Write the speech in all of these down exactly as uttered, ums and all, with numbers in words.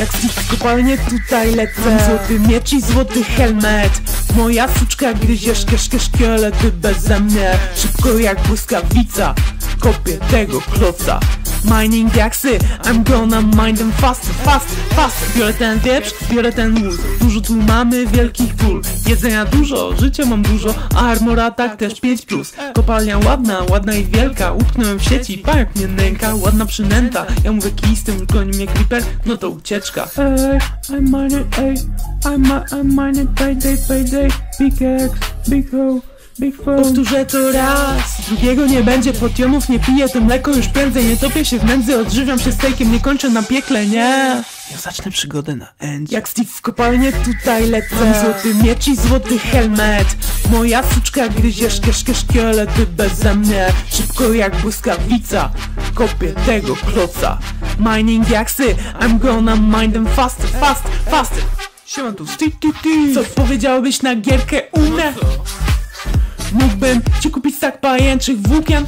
Jak Steve w kopalnię tutaj lecę. Złoty miecz i złoty helmet. Moja suczka gryzie szkieszkę szkielety beze mnie. Szybko jak błyskawica kopię tego kloca. Mining diaksy, I'm gonna mine them fast, fast, fast. Biorę ten wieprz, biorę ten łód. Dużo tu mamy wielkich kul. Jedzenia dużo, życia mam dużo, a armora tak też pięć plus. Kopalnia ładna, ładna i wielka. Upchnąłem w sieci, pająk mnie nęka. Ładna przynęta, ja mówię kij z tym, goni mnie creeper, no to ucieczka. Ej, I'm mining, ej, I'm, I'm mining payday, payday. Big X, big ho. Powtórzę to raz, drugiego nie będzie. Potionów nie piję, to mleko już prędzej. Nie topię się w nędzy, odżywiam się stejkiem. Nie kończę na piekle, nie. Ja zacznę przygodę na endzie. Jak Steve w kopalnię tutaj lecę. Złoty miecz i złoty helmet. Moja suczka gryzie szkieszkę szkielety beze mnie. Szybko jak błyskawica kopię tego kloca. Mining diaksy, I'm gonna mine them fast, fast, fast. Siema tu Steve, ty. Co powiedziałbyś na gierkę u mnie? Mógłbym ci kupić tak pajęczych włókien.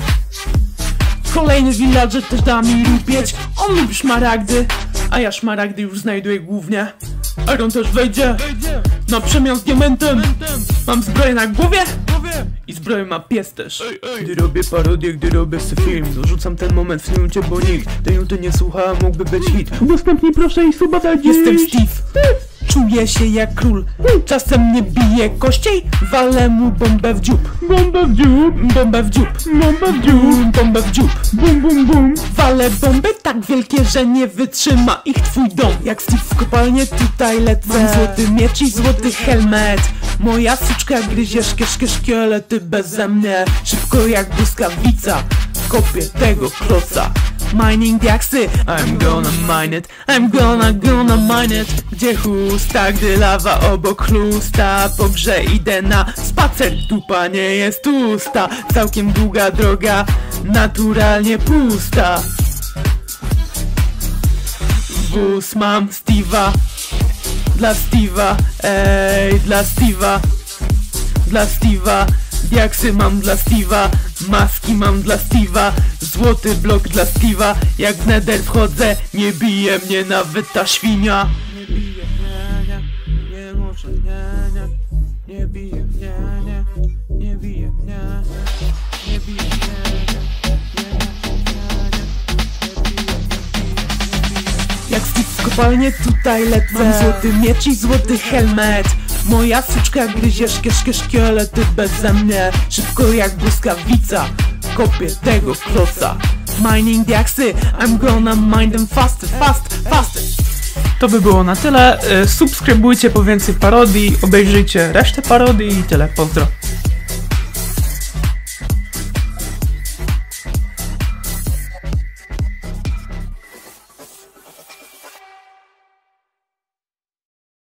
Kolejny villager też da mi rupieć. On lubi szmaragdy, a ja szmaragdy już znajduję głównie. Iron też wejdzie na przemian z diamentem. Mam zbroję na głowie i zbroję ma pies też. Gdy robię parodię, gdy robię sobie film, dorzucam ten moment w nucie, bo nikt tej nuty nie słucha, mógłby być hit. Udostępnij proszę i suba daj dziś. Jestem Steve, czuję się jak król. Czasem nie bije kościej, walę mu bombę w dziób. Bombę w dziób, bombę w dziób, bombę w dziób, bombę w dziób. Bum bum bum. Walę bomby tak wielkie, że nie wytrzyma ich twój dom. Jak Steve w kopalnię tutaj lecę. Mam złoty miecz i złoty helmet. Moja suczka gryzie szkieszkę szkielety beze mnie. Szybko jak błyskawica kopię tego kloca. Mining diaksy, I'm gonna mine it, I'm gonna gonna mine it. Gdzie chusta, gdy lawa obok chlusta. Po grze idę na spacer, dupa nie jest tłusta. Całkiem długa droga, naturalnie pusta. Wóz mam Steve'a, dla Steve'a, ej, dla Steve'a, dla Steve'a. Diaksy mam dla Steve'a, maski mam dla Steve'a. Złoty blok dla Steve'a. Jak w nether wchodzę, nie bije mnie nawet ta świnia. Nie bije mnie, nie, nie muszę, nie, nie. Nie bije mnie, nie, nie bije mnie, nie bije mnie, nie. Jak Steve w kopalnię tutaj lecę. Mam złoty miecz i złoty helmet. Moja suczka gryzie szkieszkę szkielety beze mnie. Szybko jak błyskawica kopię tego kloca. Mining diaksy, I'm gonna mine them fast, fast, fast. To by było na tyle. Subskrybujcie po więcej parodii, obejrzyjcie resztę parodii i tyle. Pozdro.